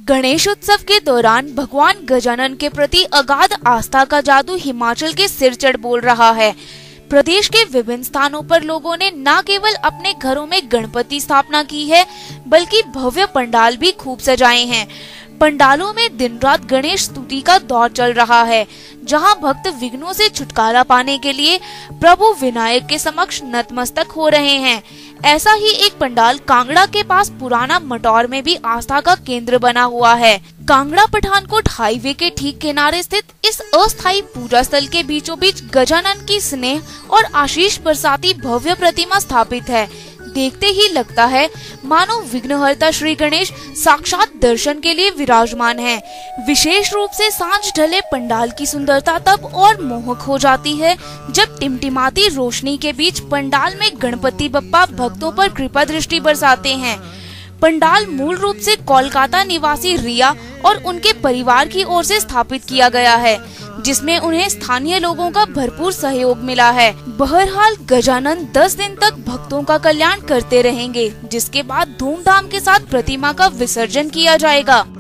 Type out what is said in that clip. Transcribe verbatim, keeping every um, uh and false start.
गणेश उत्सव के दौरान भगवान गजानन के प्रति अगाध आस्था का जादू हिमाचल के सिर चढ़ बोल रहा है। प्रदेश के विभिन्न स्थानों पर लोगों ने न केवल अपने घरों में गणपति स्थापना की है, बल्कि भव्य पंडाल भी खूब सजाए हैं। पंडालों में दिन रात गणेश स्तुति का दौर चल रहा है, जहां भक्त विघ्नों से छुटकारा पाने के लिए प्रभु विनायक के समक्ष नतमस्तक हो रहे हैं। ऐसा ही एक पंडाल कांगड़ा के पास पुराना मटौर में भी आस्था का केंद्र बना हुआ है। कांगड़ा पठानकोट हाईवे के ठीक किनारे स्थित इस अस्थायी पूजा स्थल के बीचों बीच गजानन की स्नेह और आशीष बरसाती भव्य प्रतिमा स्थापित है। देखते ही लगता है मानो विघ्नहर्ता श्री गणेश साक्षात दर्शन के लिए विराजमान है। विशेष रूप से सांझ ढले पंडाल की सुंदरता तब और मोहक हो जाती है जब टिमटिमाती रोशनी के बीच पंडाल में गणपति बप्पा भक्तों पर कृपा दृष्टि बरसाते हैं। पंडाल मूल रूप से कोलकाता निवासी रिया और उनके परिवार की ओर से स्थापित किया गया है, जिसमें उन्हें स्थानीय लोगों का भरपूर सहयोग मिला है। बहरहाल गजानन दस दिन तक भक्तों का कल्याण करते रहेंगे, जिसके बाद धूमधाम के साथ प्रतिमा का विसर्जन किया जाएगा।